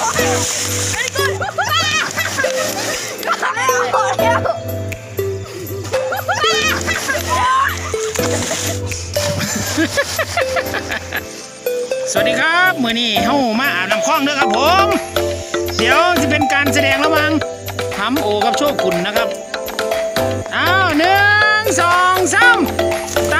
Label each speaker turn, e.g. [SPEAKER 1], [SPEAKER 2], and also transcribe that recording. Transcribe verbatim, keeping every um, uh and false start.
[SPEAKER 1] สวัสดีครับมื้อนี้เฮามาอาบน้ำคลองเด้อครับผมเดี๋ยวจะเป็นการแสดงระหว่างหำโอกับโชกุนนะครับอ้าวหนึ่งสองสามต